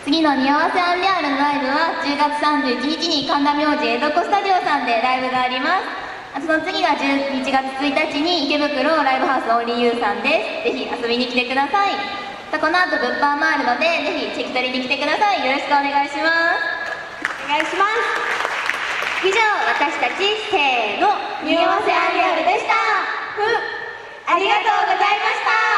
次の匂わせアンリアルのライブは10月31日に神田明神江戸子スタジオさんでライブがあります。その次が11月1日に池袋ライブハウスオンリーユーさんです。ぜひ遊びに来てください。この後物販もあるのでぜひチェキ取りに来てください。よろしくお願いします。 お願いします。以上、私たちせーの、匂わせアンリアルでした。ありがとうございました。